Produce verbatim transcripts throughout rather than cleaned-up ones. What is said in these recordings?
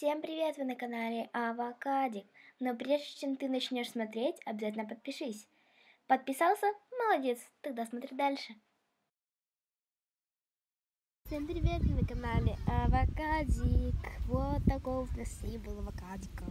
Всем привет, вы на канале Авокадик. Но прежде чем ты начнешь смотреть, обязательно подпишись. Подписался? Молодец, тогда смотри дальше. Всем привет, вы на канале Авокадик. Вот такого красивого авокадика.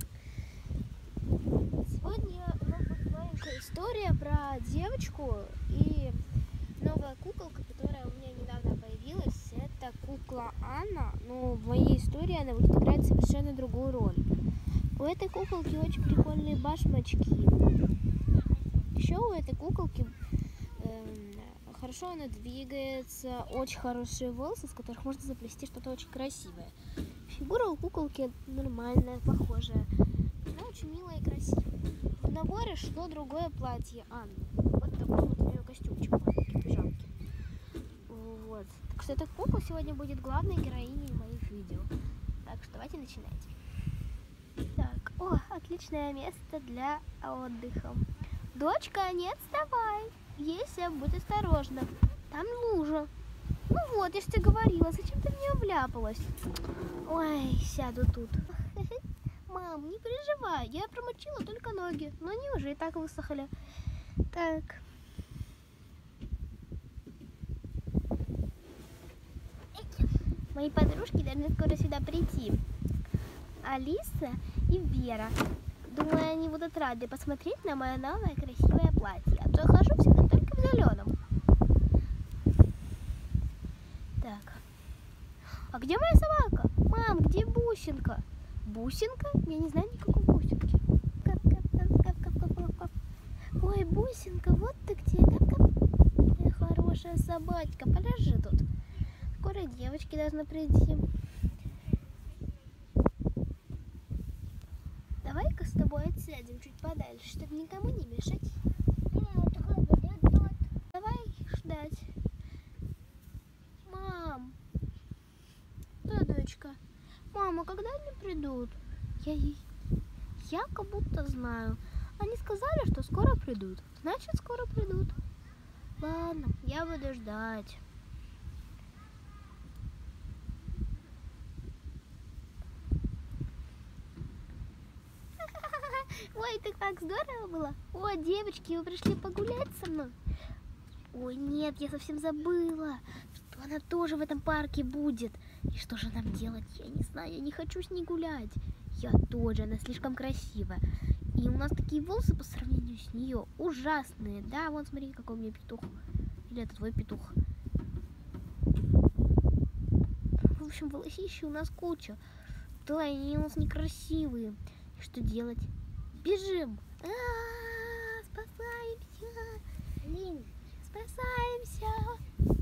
Сегодня у нас будет маленькая история про девочку и новая куколка, которая у меня недавно появилась. Это кукла Анна, но в моей истории она будет играть совершенно другую роль. У этой куколки очень прикольные башмачки. Еще у этой куколки э, хорошо она двигается, очень хорошие волосы, с которых можно заплести что-то очень красивое. Фигура у куколки нормальная, похожая. Она очень милая и красивая. В наборе шло другое платье Анны. Вот такой вот у нее костюмчик маленький, пижамки. Вот. Так что эта кукла сегодня будет главной героиней моих видео. Так что давайте начинать. Так, о, отличное место для отдыха. Дочка, не отставай. Еся, будь осторожна. Там лужа. Ну вот, я же тебе говорила, зачем ты в нее вляпалась? Ой, сяду тут. Мам, не переживай, я промочила только ноги, но они уже и так высохли. Так. Мои подружки должны скоро сюда прийти. Алиса и Вера. Думаю, они будут рады посмотреть на мое новое красивое платье. А то я хожу всегда только в зеленом. Так. А где моя собака? Мам, где Бусинка? Бусинка? Я не знаю никакой Бусинки. Кап, кап, кап, кап, кап, кап, кап, кап. Ой, Бусинка, вот ты где. Кап, кап. Ой, хорошая собачка, подожди тут. Скоро девочки должны прийти. Давай-ка с тобой отсядем чуть подальше, чтобы никому не мешать. Давай ждать. Мам. Да, дочка. Мама, когда они придут? Я, я как будто знаю. Они сказали, что скоро придут. Значит, скоро придут. Ладно, я буду ждать. Ой, это как здорово было. О, девочки, вы пришли погулять со мной? Ой, нет, я совсем забыла, что она тоже в этом парке будет. И что же нам делать? Я не знаю, я не хочу с ней гулять. Я тоже, она слишком красивая. И у нас такие волосы по сравнению с нее ужасные. Да, вон смотри, какой у меня петух. Или это твой петух. В общем, волосища у нас куча. Да, они у нас некрасивые. И что делать? Бежим! А-а-а, спасаемся! Блин, спасаемся!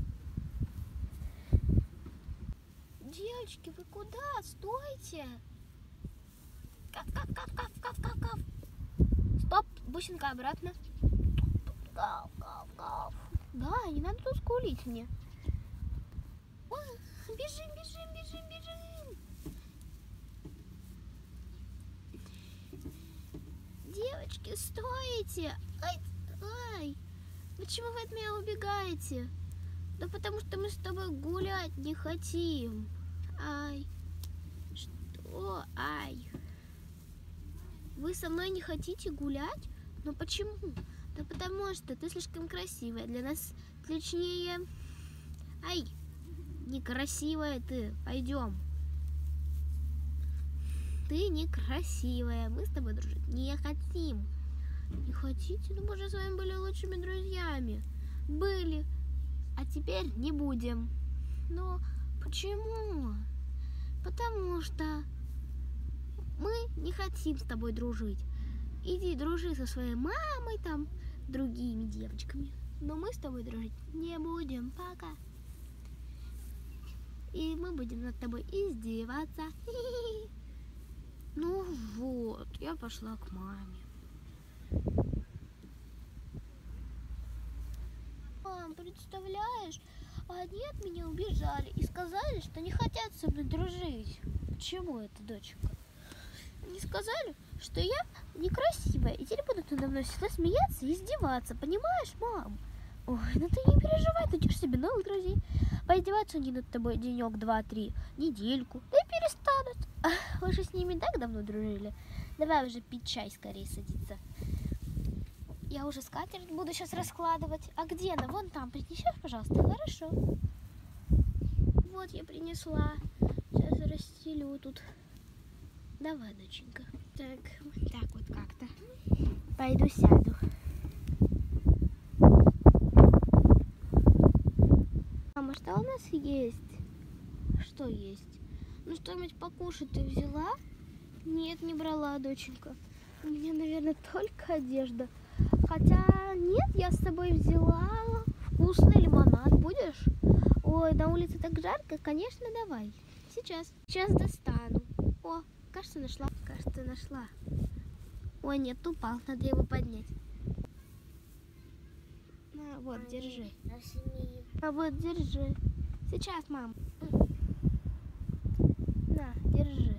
Девочки, вы куда? Стойте! Кав, кав, кав, кав, кав, кав, кав. Стоп, Бусинка, обратно. Кав, кав, кав. Да, не надо тут скулить мне. Ой, бежим, бежим, бежим, бежим. Девочки, стойте! Ай, ай! Почему вы от меня убегаете? Да потому что мы с тобой гулять не хотим. Ай! Что? Ай! Вы со мной не хотите гулять? Но почему? Да потому что ты слишком красивая. Для нас точнее... Ай! Некрасивая ты. Пойдем. Ты некрасивая. Мы с тобой дружить не хотим. Не хотите? Ну мы же с вами были лучшими друзьями. Были. А теперь не будем. Но почему? Потому что мы не хотим с тобой дружить. Иди дружи со своей мамой, там, другими девочками. Но мы с тобой дружить не будем. Пока. И мы будем над тобой издеваться. Ну вот, я пошла к маме. Мам, представляешь, они от меня убежали и сказали, что не хотят со мной дружить. Почему это, дочка? Они сказали, что я некрасивая, и теперь будут надо мной всегда смеяться и издеваться. Понимаешь, мам? Ой, ну ты не переживай, найдешь себе новых друзей. Поиздеваться они над тобой денек, два, три, недельку, да и перестанут. же с ними так давно дружили. Давай уже пить чай, скорее садиться. Я уже скатерть буду сейчас раскладывать. А где она? Вон там. Принесешь, пожалуйста? Хорошо. Вот я принесла. Сейчас расстелю тут. Давай, доченька. Так, вот так вот как-то. Пойду сяду. Мама, что у нас есть? Что есть? Ну, что-нибудь покушать ты взяла? Нет, не брала, доченька. У меня, наверное, только одежда. Хотя, нет, я с собой взяла вкусный лимонад. Будешь? Ой, на улице так жарко. Конечно, давай. Сейчас. Сейчас достану. О, кажется, нашла. Кажется, нашла. Ой, нет, упал. Надо его поднять. На, вот, а держи. А вот, держи. Сейчас, мам. На, держи.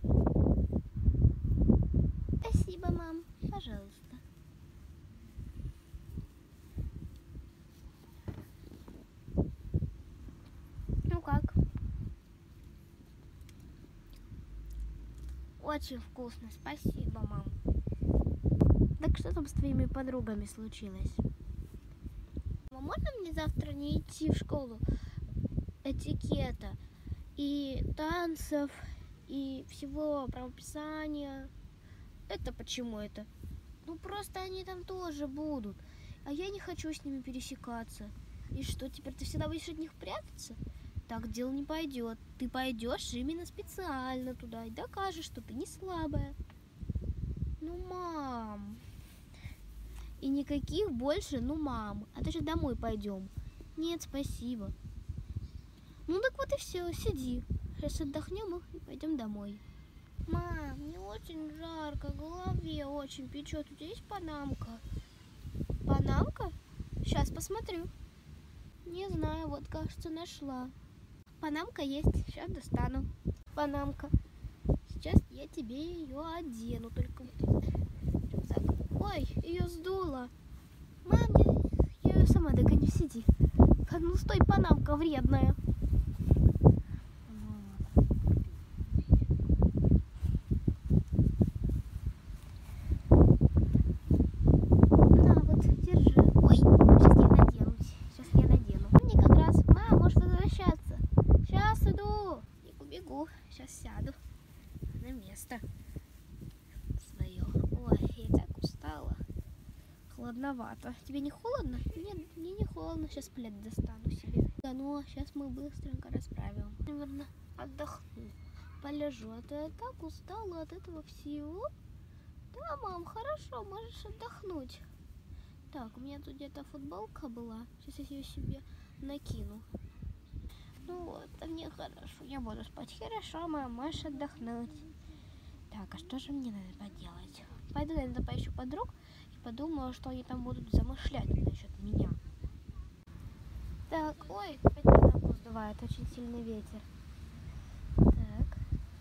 Спасибо, мам. Пожалуйста. Ну как? Очень вкусно. Спасибо, мам. Так что там с твоими подругами случилось? Мама, можно мне завтра не идти в школу этикета и танцев и всего правописания? Это почему это? Ну просто они там тоже будут, а я не хочу с ними пересекаться. И что, теперь ты всегда будешь от них прятаться? Так дело не пойдет. Ты пойдешь именно специально туда и докажешь, что ты не слабая. Ну, мам. И никаких больше, ну, мам. А то сейчас домой пойдем. Нет, спасибо. Ну так вот и все, сиди. Сейчас отдохнем и пойдем домой. Мам, мне очень жарко, в голове очень печет. У тебя есть панамка? Панамка? Сейчас посмотрю. Не знаю, вот, кажется, нашла. Панамка есть, сейчас достану. Панамка. Сейчас я тебе ее одену, только вот рюкзак. Ой, ее сдуло. Мам, я, я ее сама догоню, сиди. Ну стой, панамка вредная. Сейчас сяду на место свое. Ой, я так устала. Холодновато. Тебе не холодно? Нет, мне не холодно. Сейчас плед достану себе. Да, ну, сейчас мы быстренько расправим. Наверное, отдохну. Полежу. А то я так устала от этого всего. Да, мам, хорошо, можешь отдохнуть. Так, у меня тут где-то футболка была. Сейчас я ее себе накину. Ну вот, а мне хорошо, я буду спать. Хорошо, мам, можешь отдохнуть. Так, а что же мне надо поделать? Пойду, наверное, поищу подруг и подумаю, что они там будут замышлять насчет меня. Так, ой, опять панамку сдувает, очень сильный ветер. Так.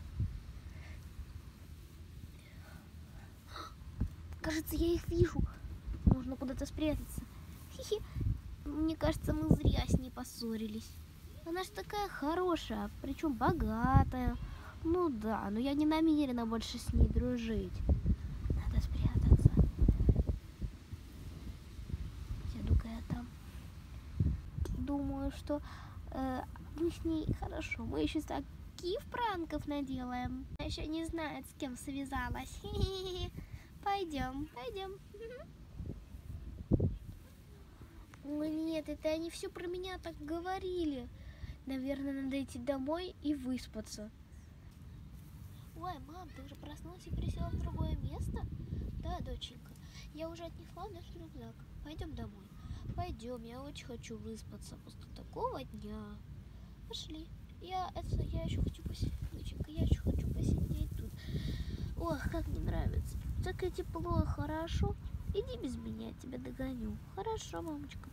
Кажется, я их вижу. Нужно куда-то спрятаться. Хи-хи. Мне кажется, мы зря с ней поссорились. Она же такая хорошая, причем богатая. Ну да, но я не намерена больше с ней дружить. Надо спрятаться. Сяду-ка я там. Думаю, что э, мы с ней хорошо. Мы еще таких пранков наделаем. Она еще не знает, с кем связалась. Пойдем, пойдем. Ой, нет, это они все про меня так говорили. Наверное, надо идти домой и выспаться. Ой, мам, ты уже проснулась и пересела в другое место? Да, доченька. Я уже отнесла наш рюкзак. Пойдем домой. Пойдем, я очень хочу выспаться после такого дня. Пошли. Я, это, я еще хочу посидеть, доченька, я еще хочу посидеть тут. Ох, как мне нравится. Так и тепло, хорошо. Иди без меня, я тебя догоню. Хорошо, мамочка.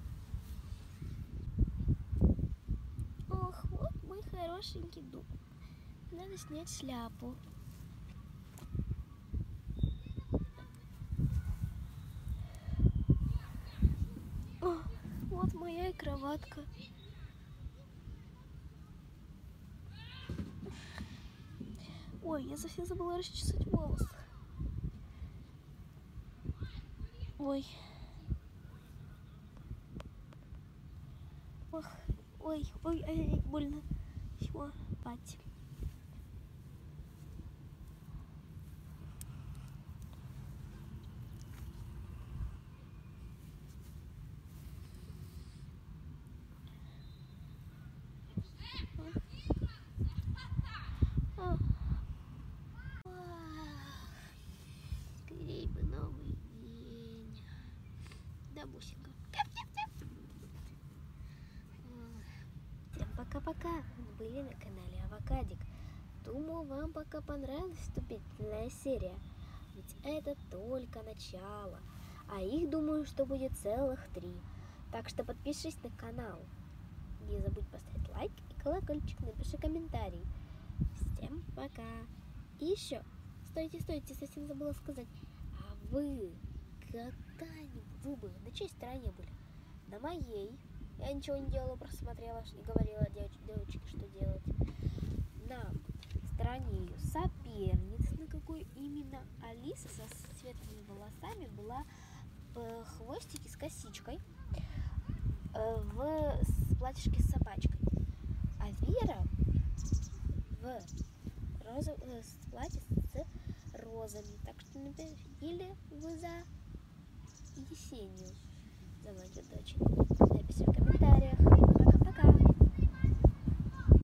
Ох, вот мой хорошенький дом. Надо снять шляпу. О, вот моя и кроватка. Ой, я совсем забыла расчесать волосы. Ой. Ох, ой, ой, ай, ай, больно. Все, спать. Скорей бы новый день. Да, бусинка. Всем пока-пока. Вы были на канале Авокадик. Думаю, вам пока понравилась вступительная серия. Ведь это только начало. А их, думаю, что будет целых три. Так что подпишись на канал. Не забудь поставить лайк и колокольчик, напиши комментарий. Всем пока. И еще, стойте, стойте, совсем забыла сказать. А вы когда-нибудь, вы бы на чьей стороне были? На моей. Я ничего не делала, просто смотрела и говорила девочке, девочке, что делать. На стороне ее соперниц, на какой именно Алиса со светлыми волосами была в хвостике с косичкой, в платьишке с собачкой. А Вера в розов... с платье с розами. Так что, например, или вы за Есению, за мою дочь. Напишите в комментариях.